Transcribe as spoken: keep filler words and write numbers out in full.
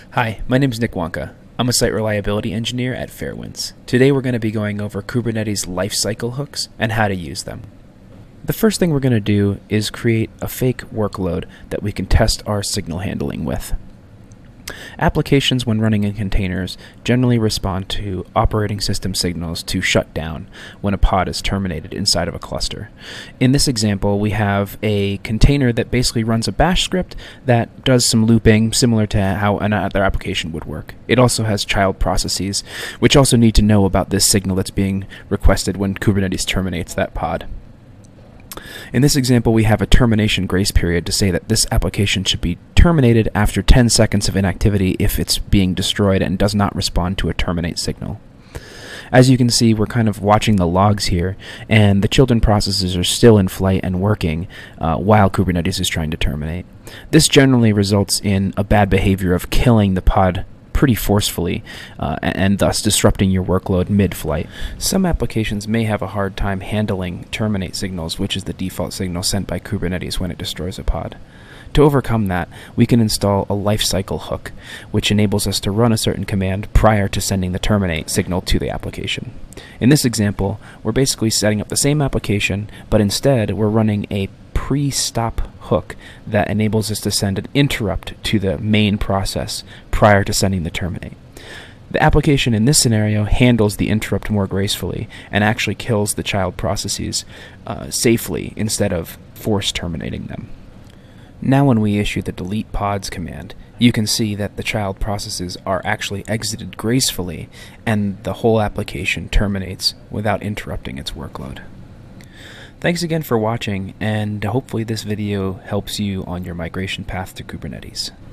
Hi, my name is Nick Huanca. I'm a site reliability engineer at Fairwinds. Today we're going to be going over Kubernetes Lifecycle Hooks and how to use them. The first thing we're going to do is create a fake workload that we can test our signal handling with. Applications, when running in containers, generally respond to operating system signals to shut down when a pod is terminated inside of a cluster. In this example, we have a container that basically runs a bash script that does some looping similar to how another application would work. It also has child processes, which also need to know about this signal that's being requested when Kubernetes terminates that pod. In this example, we have a termination grace period to say that this application should be terminated after ten seconds of inactivity if it's being destroyed and does not respond to a terminate signal. As you can see, we're kind of watching the logs here, and the children processes are still in flight and working uh, while Kubernetes is trying to terminate. This generally results in a bad behavior of killing the pod pretty forcefully uh, and thus disrupting your workload mid-flight. Some applications may have a hard time handling terminate signals, which is the default signal sent by Kubernetes when it destroys a pod. To overcome that, we can install a Lifecycle Hook, which enables us to run a certain command prior to sending the terminate signal to the application. In this example, we're basically setting up the same application, but instead we're running a pre-stop hook that enables us to send an interrupt to the main process prior to sending the terminate. The application in this scenario handles the interrupt more gracefully and actually kills the child processes uh, safely instead of force terminating them. Now when we issue the delete pods command, you can see that the child processes are actually exited gracefully and the whole application terminates without interrupting its workload. Thanks again for watching, and hopefully this video helps you on your migration path to Kubernetes.